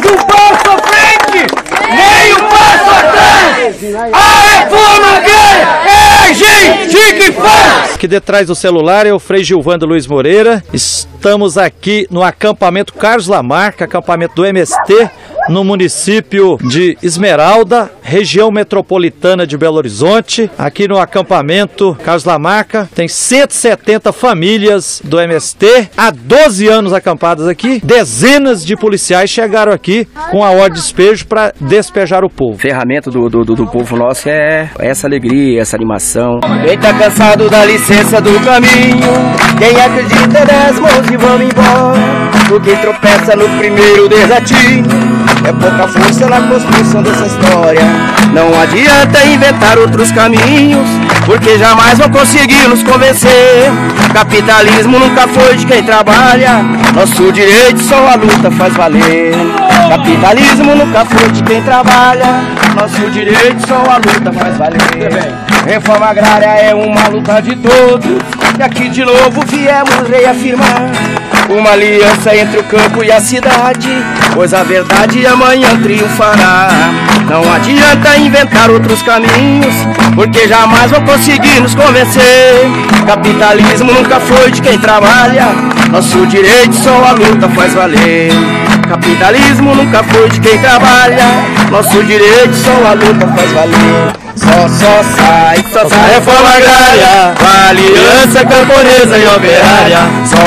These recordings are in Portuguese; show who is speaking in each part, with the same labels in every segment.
Speaker 1: um passo à frente, nem um passo atrás. A reforma agrária é a gente que faz.
Speaker 2: Aqui detrás do celular é o Frei Gilvando Luiz Moreira. Estamos aqui no acampamento Carlos Lamarca, acampamento do MST, no município de Esmeralda, região metropolitana de Belo Horizonte. Aqui no acampamento Carlos Lamarca tem 170 famílias do MST, há 12 anos acampadas aqui. Dezenas de policiais chegaram aqui com a ordem de despejo para despejar o povo.
Speaker 3: A ferramenta do povo nosso é essa alegria, essa animação. Quem tá cansado da licença do caminho, quem acredita nas mãos e vamos embora, porque tropeça no primeiro desatino. É pouca força na construção dessa história. Não adianta inventar outros caminhos, porque jamais vão conseguir nos convencer. Capitalismo nunca foi de quem trabalha, nosso direito só a luta faz valer. Capitalismo nunca foi de quem trabalha, nosso direito só a luta faz valer. Reforma agrária é uma luta de todos, e aqui de novo viemos reafirmar uma aliança entre o campo e a cidade, pois a verdade amanhã triunfará. Não adianta inventar outros caminhos, porque jamais vão conseguir nos convencer. Capitalismo nunca foi de quem trabalha, nosso direito só a luta faz valer. Capitalismo nunca foi de quem trabalha, nosso direito só a luta faz valer. Só sai reforma agrária, com a aliança camponesa e operária.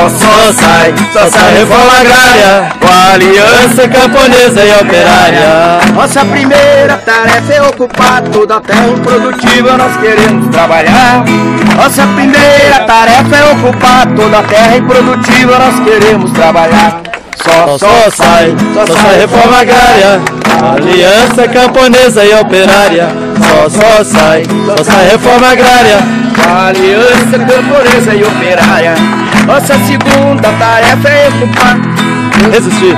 Speaker 3: Só sai reforma agrária, com a aliança camponesa e operária. Nossa primeira tarefa é ocupar toda a terra improdutiva, nós queremos trabalhar. Nossa primeira tarefa é ocupar toda a terra improdutiva, nós queremos trabalhar. Só sai reforma agrária, aliança camponesa e operária. Só sai reforma agrária, aliança camponesa e operária. Nossa segunda tarefa é ocupar, resistir.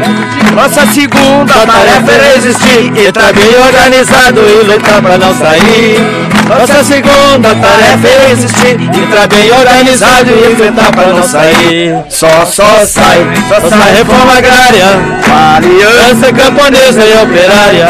Speaker 3: Nossa segunda tarefa é resistir, e estar bem organizado e lutar pra não sair. Nossa segunda tarefa é resistir, e estar bem organizado e enfrentar pra não sair. Só sai reforma agrária, aliança camponesa e operária.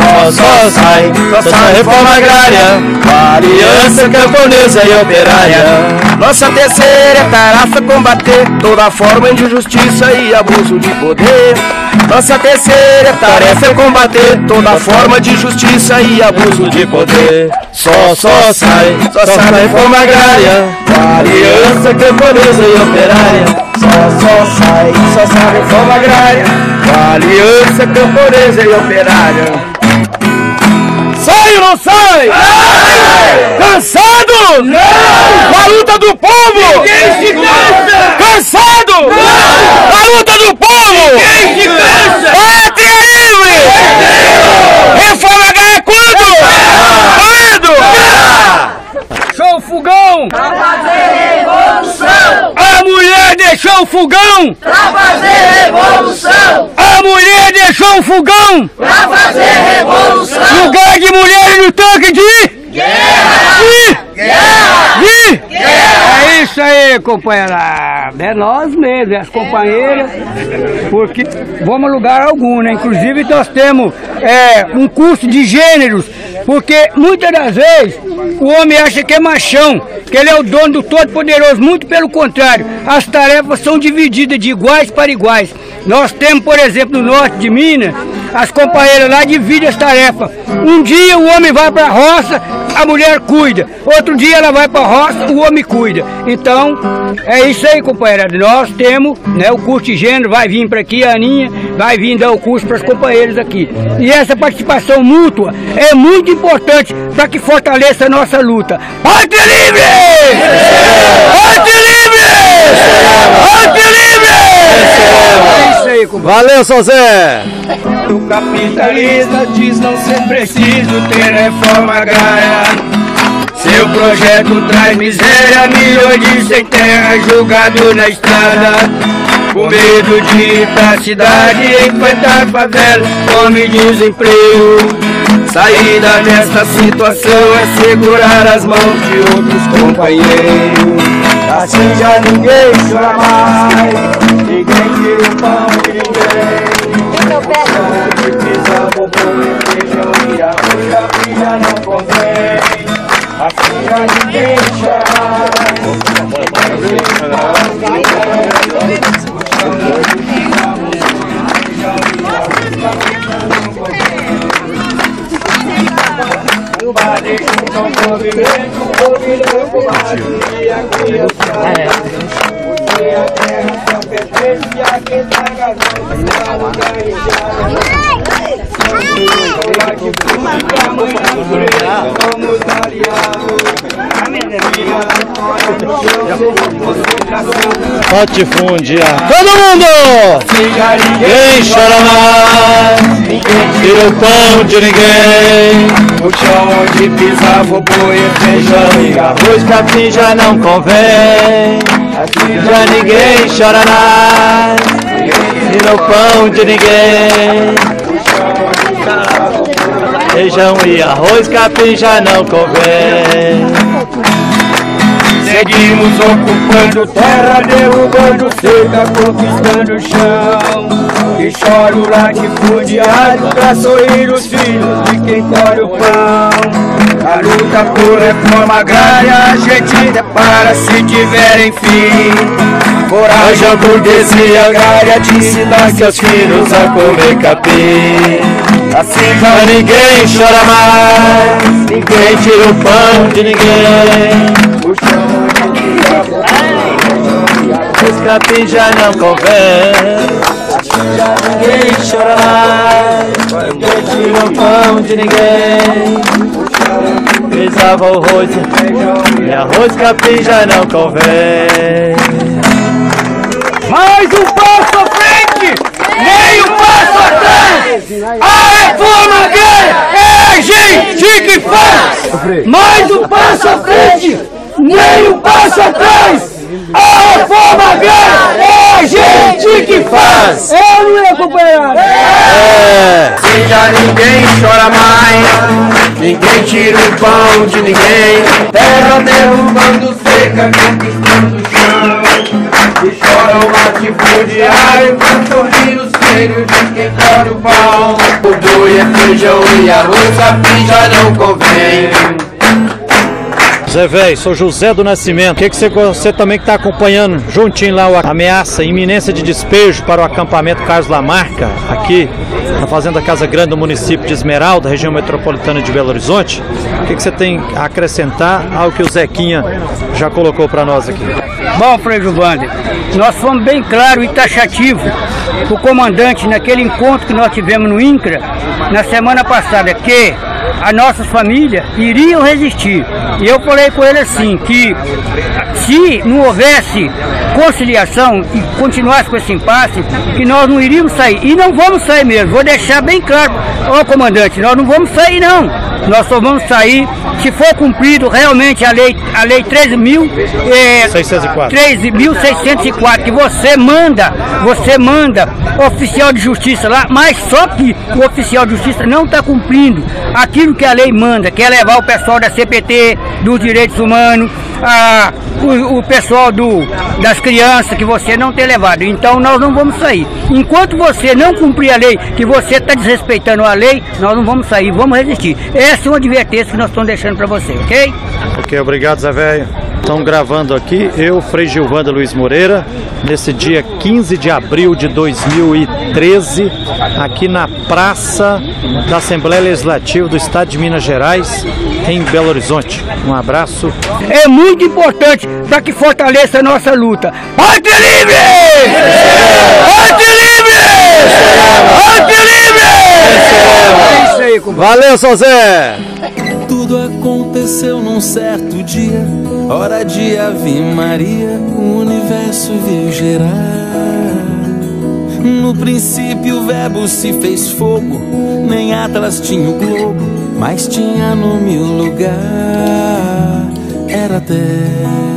Speaker 3: Só sai reforma agrária, aliança camponesa e operária. Nossa terceira tarefa é combater toda forma de injustiça e abuso de poder. Nossa terceira tarefa é combater toda forma de injustiça e abuso de poder. Só sai reforma agrária, aliança camponesa e operária. Só sai reforma agrária, aliança camponesa e operária. Sai ou não sai? Cansado? Não! Da luta do povo? Ninguém se cansa! Cansado? Não! Da luta do povo? Ninguém se cansa! Pátria livre! Reforma agrária quando? Quando?
Speaker 1: Show fogão!
Speaker 4: Pra fazer revolução!
Speaker 1: A mulher deixou o fogão!
Speaker 4: Pra fazer revolução!
Speaker 1: A mulher deixou o fogão!
Speaker 4: Pra fazer revolução!
Speaker 1: Lugar de mulheres no tanque de...
Speaker 4: Guerra! Guerra! Guerra!
Speaker 1: É isso aí, companheirada. É nós mesmos, as companheiras, porque vamos a lugar algum, né? Inclusive nós temos um curso de gêneros, porque muitas das vezes o homem acha que é machão, que ele é o dono do Todo-Poderoso. Muito pelo contrário, as tarefas são divididas de iguais para iguais. Nós temos, por exemplo, no norte de Minas, as companheiras lá dividem as tarefas. Um dia o homem vai para a roça, a mulher cuida. Outro dia ela vai para a roça, o homem cuida. Então, é isso aí, companheirada. Nós temos, né, o curso de gênero, vai vir para aqui, a Aninha vai vir dar o curso para as companheiras aqui. E essa participação mútua é muito importante para que fortaleça a nossa luta. Pátria livre! Pátria livre! Pátria livre! É isso aí, companheiro.
Speaker 2: Valeu, São Zé!
Speaker 3: O capitalista diz não ser preciso ter reforma agrária. Seu projeto traz miséria, milhões de sem terra jogado na estrada. Com medo de ir pra cidade, enfrentar favela, fome e desemprego. Saída dessa situação é segurar as mãos de outros companheiros. Assim já ninguém chora mais, ninguém tira o pão de ninguém.
Speaker 2: Latifundiário. Todo mundo! Ninguém chora mais, ninguém tira o pão de ninguém.
Speaker 3: O chão onde pisava o boi, feijão e arroz,
Speaker 2: Capim já não convém, já ninguém chora mais, tira o pão de ninguém. Feijão e arroz, capim já não convém.
Speaker 3: Seguimos ocupando terra, derrubando cerca, conquistando o chão. E chora o latifundiário pra sorrir os filhos de quem colhe o pão. A luta por reforma agrária a gente depara se tiver enfim. Coragem, a burguesia agrária de ensinar seus filhos a comer capim. Assim já ninguém chora mais, ninguém tira o pão de ninguém. O chão
Speaker 2: os capim já não convém, já ninguém chora mais, ninguém tira o pão de ninguém. Pisava o arroz e arroz, capim já não convém.
Speaker 1: Mais um passo à frente, meio passo atrás. A reforma agrária é a gente que faz. Mais um passo à frente, meio passo atrás. A reforma agrária é a gente que faz. Eu não ia acompanhar.
Speaker 3: Se já ninguém chora mais, ninguém tira o pão de ninguém. Terra derrubando seca, conquistando o chão. E chora o latifundiário pra sorrir os filhos de quem colhe o pão. O boi é feijão e arroz, capim já não convém.
Speaker 2: Zé Velho, sou José do Nascimento. O que você também que está acompanhando juntinho lá a ameaça, iminência de despejo para o acampamento Carlos Lamarca, aqui na Fazenda Casa Grande do município de Esmeralda, região metropolitana de Belo Horizonte. O que você tem a acrescentar ao que o Zequinha já colocou para nós aqui?
Speaker 1: Bom, Frei Giovanni, nós fomos bem claros e taxativos o comandante naquele encontro que nós tivemos no INCRA na semana passada, que as nossas famílias iriam resistir. E eu falei com ele assim, que se não houvesse conciliação e continuasse com esse impasse, que nós não iríamos sair. E não vamos sair mesmo, vou deixar bem claro. Ó, comandante, nós não vamos sair não. Nós só vamos sair se for cumprido realmente a lei 13.604, que você manda oficial de justiça lá, mas só que o oficial de justiça não está cumprindo aquilo que a lei manda, que é levar o pessoal da CPT, dos direitos humanos, o pessoal das crianças, que você não tem levado. Então nós não vamos sair. Enquanto você não cumprir a lei, que você está desrespeitando a lei, nós não vamos sair, vamos resistir. Essa é uma advertência que nós estamos deixando para você, ok?
Speaker 2: Ok, obrigado, Zé Velho. Estão gravando aqui, eu, Frei Gilvando Luiz Moreira, nesse dia 15 de abril de 2013, aqui na Praça da Assembleia Legislativa do Estado de Minas Gerais, em Belo Horizonte. Um abraço.
Speaker 1: É muito importante para que fortaleça a nossa luta. Pátria livre! Pátria livre! Pátria livre! É isso aí, compadre.
Speaker 2: Valeu, São Zé!
Speaker 5: Tudo aconteceu num certo dia, hora de Ave Maria, o universo veio gerar. No princípio o verbo se fez fogo, nem Atlas tinha o globo, mas tinha no meu lugar, era terra.